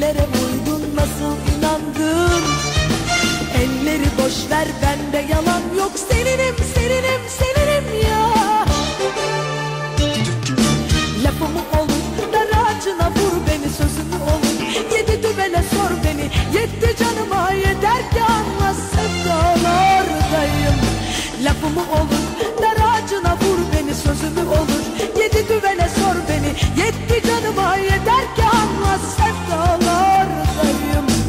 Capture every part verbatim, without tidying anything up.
kimlere uydun, nasıl inandın? Elleri boş ver, bende yalan yok, seninim seninim seninim ya. Lafımı olur, dar ağacına vur beni, sözümü olur, yedi düvele sor beni, yetti canıma yeter ki anla, sevdalardayım. Lafımı olur, dar ağacına vur beni, sözümü olur, yedi düvele sor beni, yetti canıma yeter ki anla, sevdalardayım.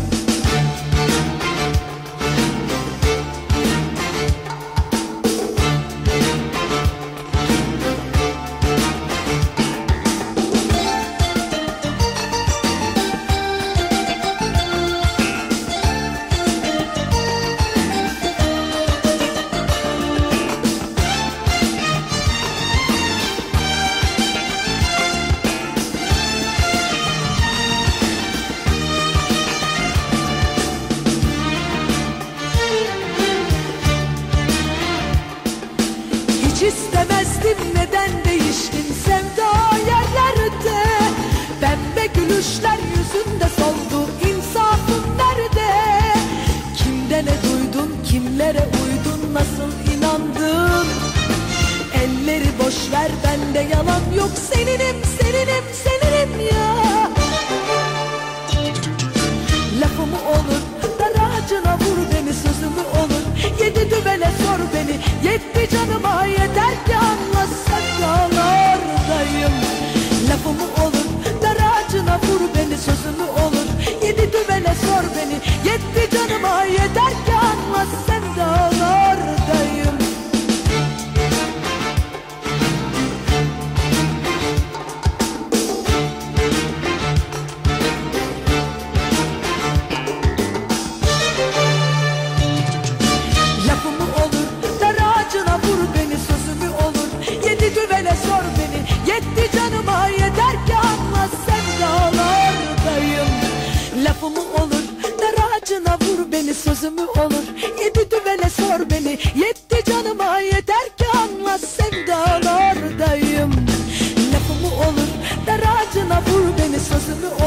Hiç istemezdim, neden değiştin sevda yerlerde? Pembe gülüşler yüzünde soldu, insafın nerede? Kimde ne duydun, kimlere uydun, nasıl inandın? Elleri boş ver, bende yalan yok, seninim seninim seninim ya. Lafımı olur, dar ağacına vur beni, sözümü olur, yedi düvele sor beni, yetti canıma yeter ki anla, sevdalardayım. Lafımı olur, dar ağacına vur beni, sözümü olur, yedi düvele sor beni, yetti canıma yeter ki anla, sevdalardayım. Lafımı olur, dar ağacına vur beni, sözümü olur, yedi düvele sor beni, yetti canıma yeter ki anla, sevdalardayım. Lafımı olur, dar ağacına vur beni, sözümü olur, yedi düvele sor beni, yetti canıma yeter ki anla, sevdalardayım. Lafımı olur, dar ağacına vur beni, sözümü